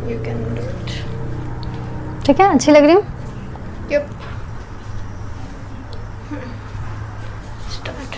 You can do it. ठीक है, अच्छी लग रही हूँ? Yep. Start.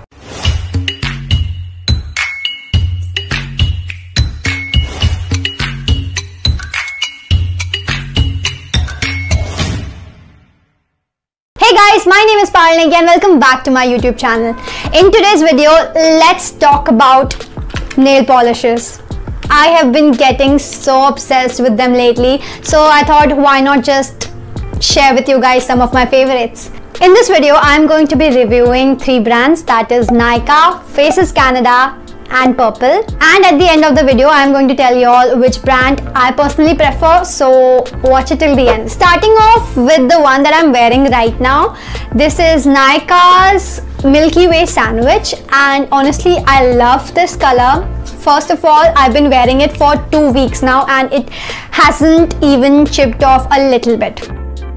Hey guys, my name is Parul Negi and welcome back to my YouTube channel. In today's video, let's talk about nail polishes. I have been getting so obsessed with them lately, so I thought why not just share with you guys some of my favorites. In this video, I'm going to be reviewing 3 brands, that is Nykaa, Faces Canada and Purple, and at the end of the video I'm going to tell you all which brand I personally prefer, so watch it till the end. Starting off with the one that I'm wearing right now. This is Nykaa's Milky Way Sandwich, and honestly I love this color. First of all, I've been wearing it for 2 weeks now and it hasn't even chipped off a little bit.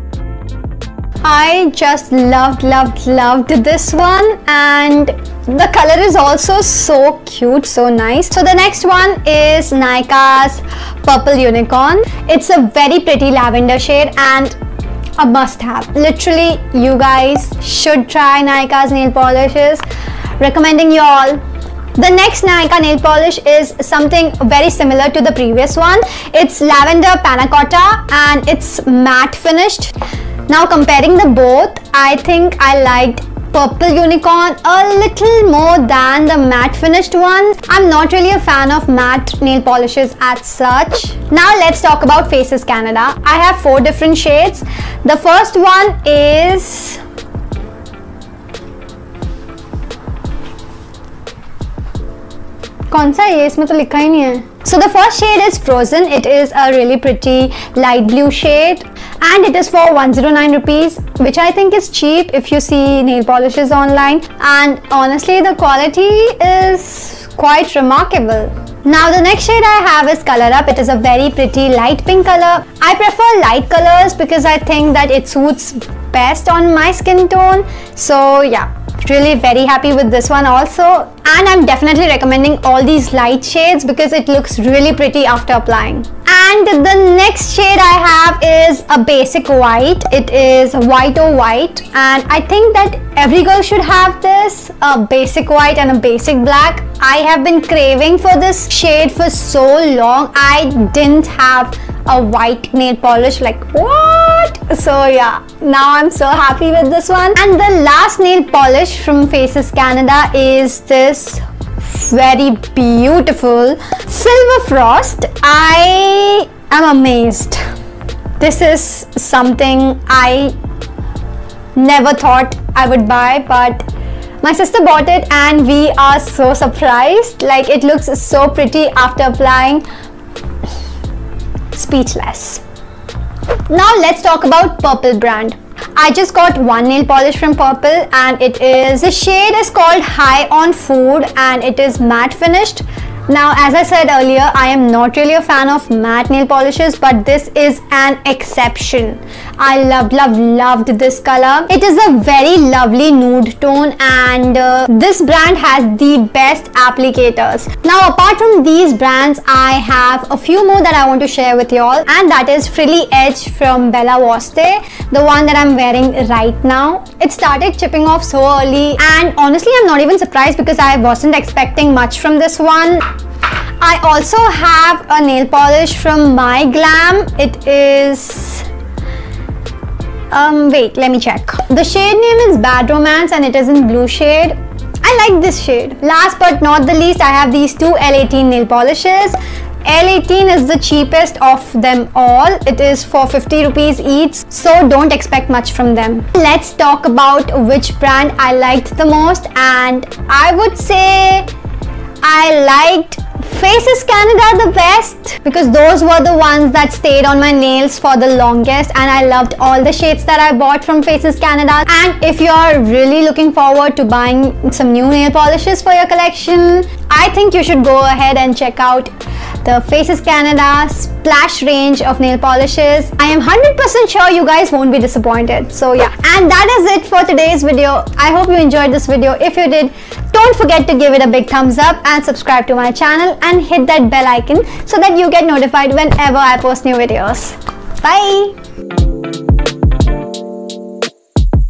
I just loved this one, and the color is also so cute, so nice. So the next one is Nykaa's Purple Unicorn. It's a very pretty lavender shade and a must have. Literally, you guys should try Nykaa's nail polishes. Recommending you all. The next Nykaa nail polish is something very similar to the previous one. It's Lavender Panna Cotta and it's matte finished. Now comparing the both, I think I liked Purple Unicorn a little more than the matte finished ones. I'm not really a fan of matte nail polishes as such. Now let's talk about Faces Canada. I have 4 different shades. The first one is कौन सा है ये? इसमें तो लिखा ही नहीं है. So the first shade is Frozen. It is a really pretty light blue shade and it is for 109 rupees, which I think is cheap if you see nail polishes online, and honestly the quality is quite remarkable. Now the next shade I have is Color Up. It is a very pretty light pink color. I prefer light colors because I think that it suits best on my skin tone. So yeah, really very happy with this one also, and I'm definitely recommending all these light shades because it looks really pretty after applying. And the next shade I have is a basic white. It is White Oh White, and I think that every girl should have this, a basic white and a basic black. I have been craving for this shade for so long. I didn't have a white nail polish, like what? So yeah, now I'm so happy with this one. And the last nail polish from Faces Canada is this very beautiful Silver Frost. I am amazed. This is something I never thought I would buy, but my sister bought it and we are so surprised. Like, it looks so pretty after applying. Speechless. Now let's talk about Purple brand. I just got one nail polish from Purple and the shade is called High on Food and it is matte finished. Now, as I said earlier, I am not really a fan of matte nail polishes, but this is an exception. I loved this color. It is a very lovely nude tone and this brand has the best applicators. Now, apart from these brands, I have a few more that I want to share with you all, and that is Frilly Edge from Bella Voste, the one that I'm wearing right now. It started chipping off so early and honestly I'm not even surprised because I wasn't expecting much from this one. I also have a nail polish from My Glam. It is wait, let me check. The shade name is Bad Romance and it is in blue shade. I like this shade. Last but not the least, I have these 2 L18 nail polishes. L18 is the cheapest of them all. It is for 50 rupees each, so don't expect much from them. Let's talk about which brand I liked the most, and I would say I liked Faces Canada the best because those were the ones that stayed on my nails for the longest, and I loved all the shades that I bought from Faces Canada. And if you are really looking forward to buying some new nail polishes for your collection, I think you should go ahead and check out the Faces Canada Splash range of nail polishes. I am 100% sure you guys won't be disappointed. So yeah, and that is it for today's video. I hope you enjoyed this video. If you did, don't forget to give it a big thumbs up and subscribe to my channel and hit that bell icon so that you get notified whenever I post new videos. Bye!